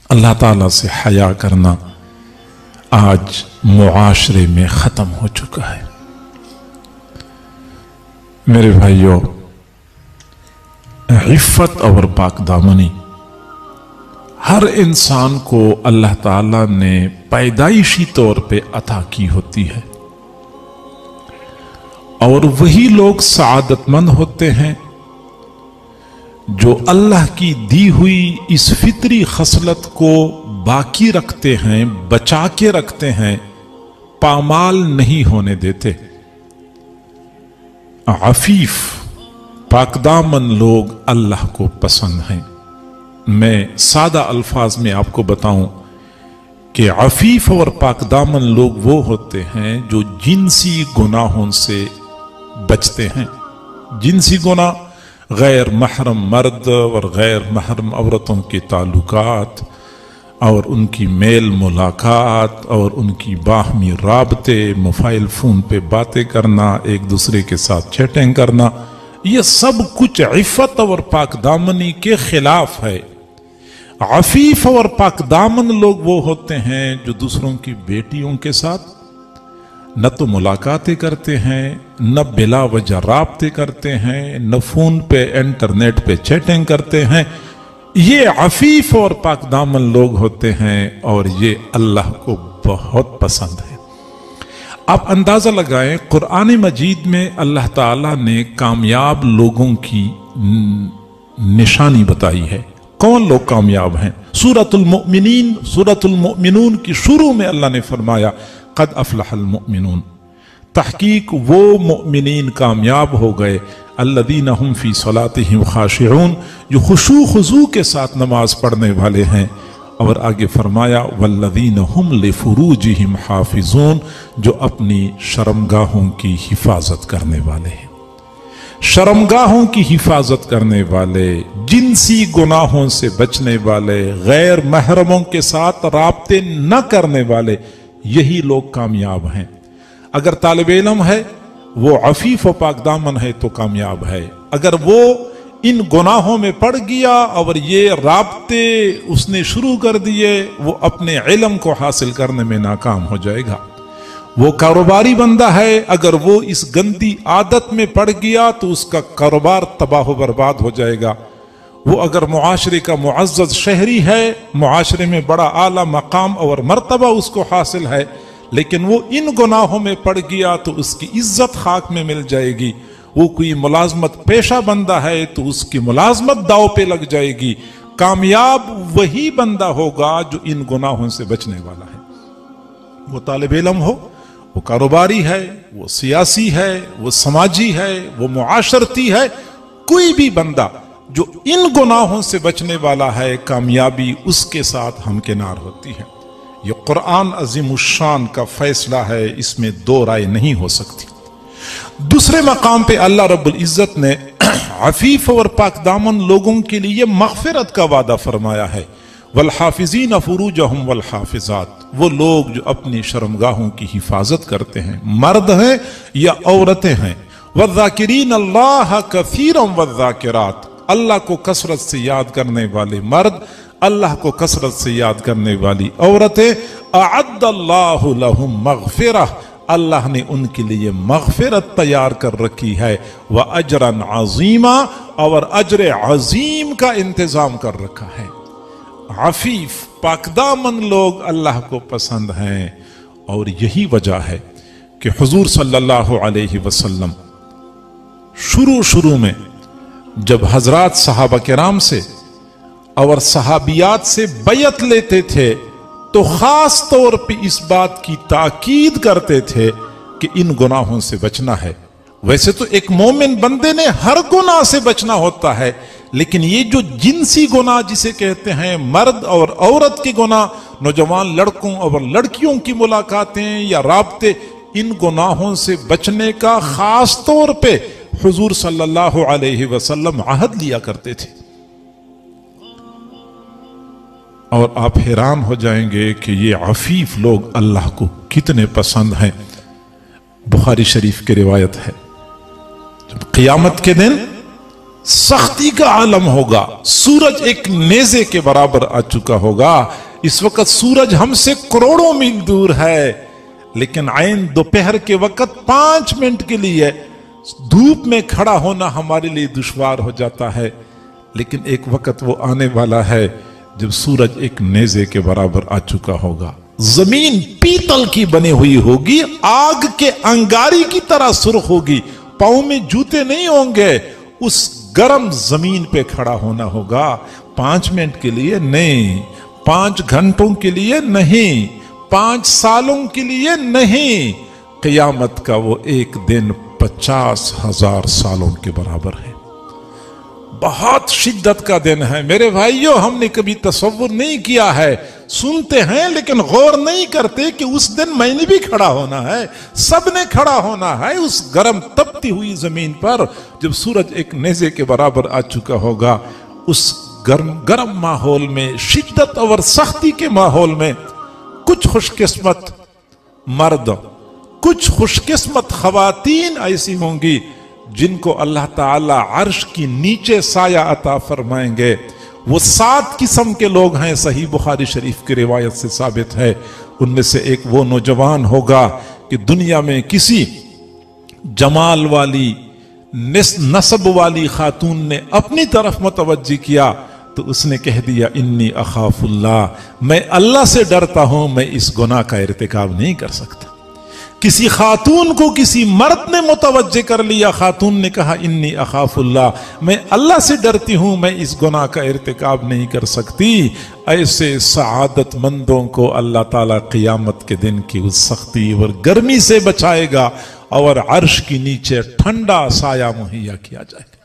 अल्लाह ताला से हया करना आज मुआशरे में ख़त्म हो चुका है। मेरे भाइयों, इफ़्फ़त और पाकदामनी हर इंसान को अल्लाह ताला ने पैदाइशी तौर पे अता की होती है और वही लोग सआदतमंद होते हैं जो अल्लाह की दी हुई इस फितरी खसलत को बाकी रखते हैं, बचा के रखते हैं, पामाल नहीं होने देते। अफीफ पाकदामन लोग अल्लाह को पसंद हैं। मैं सादा अल्फाज में आपको बताऊं कि अफीफ और पाकदामन लोग वो होते हैं जो जिनसी गुनाहों से बचते हैं। जिनसी गुनाह गैर महरम मर्द और गैर महरम औरतों के ताल्लुकात और उनकी मेल मुलाकात और उनकी बाहमी राबते, मोबाइल फोन पे बातें करना, एक दूसरे के साथ चैटिंग करना, ये सब कुछ इफ़्फ़त और पाकदामनी के खिलाफ है। अफीफ और पाकदामन लोग वो होते हैं जो दूसरों की बेटियों के साथ न तो मुलाकातें करते हैं, न बिला वजह राब्ते करते हैं, न फोन पे इंटरनेट पे चैटिंग करते हैं। ये अफीफ और पाकदामन लोग होते हैं और ये अल्लाह को बहुत पसंद है। आप अंदाजा लगाएं, कुरान मजीद में अल्लाह ताला ने कामयाब लोगों की निशानी बताई है। कौन लोग कामयाब हैं? सूरतुल मुमिनून की शुरू में अल्लाह ने फरमाया क़द अफ़लहल मुमिनून, तहकीक वो मुमिनीन कामयाब हो गए, अल्लज़ीना हुम फ़ी सलातिहिम ख़ाशिऊन, जो खुशू खुज़ू के साथ नमाज पढ़ने वाले हैं। और आगे फरमाया वल्लज़ीना हुम लिफ़ुरूजिहिम हाफ़िज़ून, जो अपनी शर्मगाहों की हिफाजत करने वाले हैं। शर्मगाहों की हिफाजत करने वाले, जिनसी गुनाहों से बचने वाले, गैर महरमों के साथ राब्ते न करने वाले, यही लोग कामयाब हैं। अगर तालिब इल्म है वो अफीफ व पाकदामन है तो कामयाब है। अगर वो इन गुनाहों में पड़ गया और ये राब्ते उसने शुरू कर दिए, वो अपने इल्म को हासिल करने में नाकाम हो जाएगा। वो कारोबारी बंदा है, अगर वो इस गंदी आदत में पड़ गया तो उसका कारोबार तबाह बर्बाद हो जाएगा। वो अगर मुआशरे का मुअज़्ज़ज़ शहरी है, मुआशरे में बड़ा आला मकाम और मर्तबा उसको हासिल है, लेकिन वो इन गुनाहों में पड़ गया तो उसकी इज्जत खाक में मिल जाएगी। वो कोई मुलाजमत पेशा बंदा है तो उसकी मुलाजमत दाव पे लग जाएगी। कामयाब वही बंदा होगा जो इन गुनाहों से बचने वाला है। वो तालिब इल्म हो, वो कारोबारी है, वो सियासी है, वो समाजी है, वो मुआशरती है, कोई भी बंदा जो इन गुनाहों से बचने वाला है, कामयाबी उसके साथ हमकिनार होती है। ये कुरान अज़ीमुश्शान का फैसला है, इसमें दो राय नहीं हो सकती। दूसरे मकाम पे अल्लाह रब्बुल इज्जत ने अफीफ और पाकदामन लोगों के लिए मग़फ़िरत का वादा फरमाया है। वल हाफिज़ीन फ़ुरूजहुम वल हाफिज़ात, वो लोग जो अपनी शर्मगाहों की हिफाजत करते हैं, मर्द हैं या औरतें हैं। वज़्ज़ाकिरीन अल्लाह कसीरन वज़्ज़ाकिरात, अल्लाह को कसरत से याद करने वाले मर्द, अल्लाह को कसरत से याद करने वाली औरतें। अअद्दल्लाहु लहुम मग़फ़िरह, अल्लाह ने उनके लिए मग़फ़िरत तैयार कर रखी है। व अजरन अज़ीमा, और अजर अज़ीम का इंतजाम कर रखा है। अफीफ पाकदामन लोग अल्लाह को पसंद हैं और यही वजह है कि हुजूर सल्लल्लाहु अलैहि वसल्लम शुरू में जब हजरात सहाबा किराम से और सहाबियात से बैयत लेते थे तो खास तौर पे इस बात की ताकीद करते थे कि इन गुनाहों से बचना है। वैसे तो एक मोमिन बंदे ने हर गुनाह से बचना होता है, लेकिन ये जो जिनसी गुनाह जिसे कहते हैं, मर्द और औरत के गुनाह, नौजवान लड़कों और लड़कियों की मुलाकातें या राब्ते, इन गुनाहों से बचने का खास तौर पे हुजूर सल्लल्लाहु अलैहि वसल्लम अहद लिया करते थे। और आप हैरान हो जाएंगे कि ये अफीफ लोग अल्लाह को कितने पसंद हैं। बुखारी शरीफ की रिवायत है, जब क़यामत के दिन सख्ती का आलम होगा। सूरज एक नेजे के बराबर आ चुका होगा। इस वक्त सूरज हमसे करोड़ों मील दूर है, लेकिन आइन दोपहर के वक्त 5 मिनट के लिए धूप में खड़ा होना हमारे लिए दुश्वार हो जाता है। लेकिन एक वक्त वो आने वाला है जब सूरज एक नेजे के बराबर आ चुका होगा। जमीन पीतल की बनी हुई होगी, आग के अंगारी की तरह सुर्ख होगी, पांव में जूते नहीं होंगे। उस गर्म जमीन पे खड़ा होना होगा। 5 मिनट के लिए नहीं, 5 घंटों के लिए नहीं, 5 सालों के लिए नहीं। क़यामत का वो एक दिन 50,000 सालों के बराबर है। बहुत शिद्दत का दिन है मेरे भाइयों। हमने कभी तसव्वुर नहीं किया है, सुनते हैं लेकिन गौर नहीं करते कि उस दिन मैंने भी खड़ा होना है, सबने खड़ा होना है उस गर्म तपती हुई जमीन पर। जब सूरज एक नेजे के बराबर आ चुका होगा, उस गर्म माहौल में, शिद्दत और सख्ती के माहौल में, कुछ खुशकिस्मत मर्द, कुछ खुशकिस्मत खवातीन ऐसी होंगी जिनको अल्लाह ताला अर्श की नीचे साया अता फरमाएंगे। वो 7 किस्म के लोग हैं, सही बुखारी शरीफ की रिवायत से साबित है। उनमें से एक वो नौजवान होगा कि दुनिया में किसी जमाल वाली, नस्ब वाली खातून ने अपनी तरफ मुतवज्जी किया तो उसने कह दिया, इन्नी अखाफुल्लाह, मैं अल्लाह से डरता हूं, मैं इस गुनाह का इर्तिकाब नहीं कर सकता। किसी खातून को किसी मर्द ने मुतवज्जे कर लिया, खातून ने कहा, इन्नी अखाफुल्लाह, मैं अल्लाह से डरती हूं, मैं इस गुनाह का इर्तिकाब नहीं कर सकती। ऐसे सआदतमंदों को अल्लाह ताला क़यामत के दिन की उस सख्ती और गर्मी से बचाएगा और अर्श की नीचे ठंडा साया मुहैया किया जाएगा।